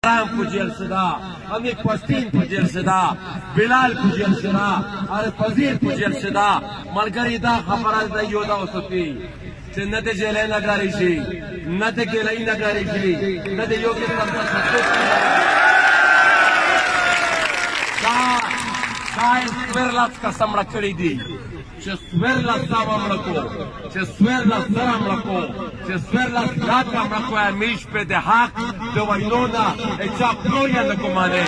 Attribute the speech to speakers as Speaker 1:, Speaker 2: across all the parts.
Speaker 1: ابراهیم په جیل شده، امیر پښتین په جیل شده، بلال په جیل شده، عارف وزیر په جیل شده. ملګري دا خبره ده یو دا وسپي چې نه د جیلۍ نګارې شي، نه د ګیلۍ نګارې شي، نه د یو قسم تشدد دا څوارلس کسه مړه کړي دي چې 14 سوه مړه کړو، چې 14 زره مړه کړو، چې 14 لاکه مړه کړو. همیش په د حق د وینو نه هیچا پلو یې نه ګمانې.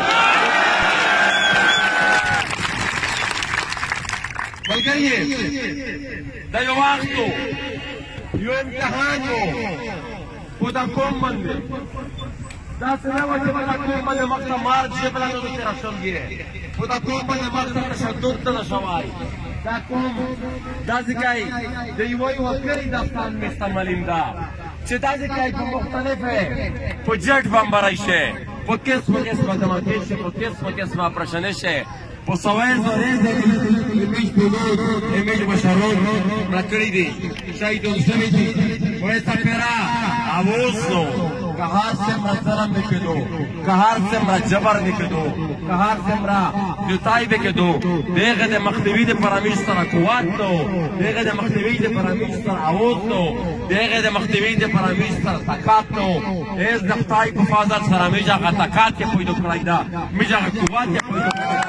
Speaker 1: ملګري دا یو وخت و، یو امتحان و، خو دا کوم باندې داسې نه وه چې په دا کوم باندې مخ ته مار جبله نه درته رسوي، په دا کوم باندې مخ ته تشدد ته نه شوی. دا کوم داسې کوي د یوه وګړي داستان مستعملین ده چې داسې کوي په مختلفې په جټ بمباری شي، په قسمه قسمه دماغي شي، په قسمه قسمه اپریشنې شي، په سوال زورې ایمیج پیلوټ ایمیج بشرون مړه کړي دي، شهیدان شوي دي. ویسا پیرا اوس نو که هر څومره ظلم وکړو، که هر څومره جبر وکړو، که هر څومره جوتای وکړو، د هغې د مخنیوي دپاره موږ سره قوت نو، د هغې د مخنیوي دپاره موږ سره اوس نو، د هغې د مخنیوي دپاره موږ سره طاقت نو. هیڅ د خدای په فضل سره موږ هغه طاقت یې پیدا کړی ده، موږ هغه قوت یې پیدا کړی ده.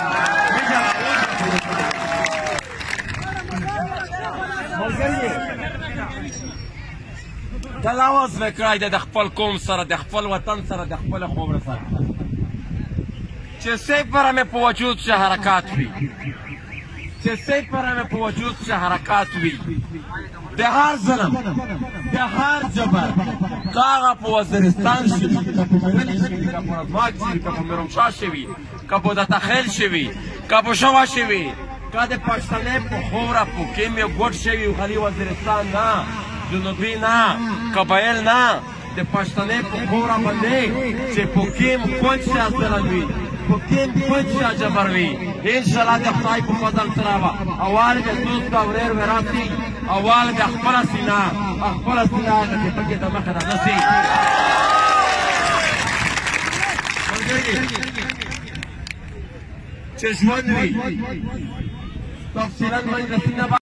Speaker 1: تلاوز وکړی ده د خپل قوم سره، د خپل وطن سره، د خپل خاوره سره، چې سپره مې په وجود شه حرکات وي، چې سپره مې په وجود شه حرکات وي. د هر ظلم، د هر جبر، که هغه په وزیرستان شي وي، که په منلي شي وي، که په رزماک شي وي، که په میرمشاه شي وي، که په دتخیل شي وي، که په شوا شي وي، که د پښتنې په خوره په کیم یو ګوټ شوي وي، خالي وزیرستان نه، جنوبي نه، قبایل نه، د پښتنې په خوره باندې چې په کیم کونج شه ظلم وي، په کیم کونج شه جبر وي، انشاءالله د خدای په فضل سره به اول بیا دوست به ورېر وراسي، اول بیا خپله سینه هغه چې پکې د مخه رانسي. چې ژوند وي تفصیلا مجلسونه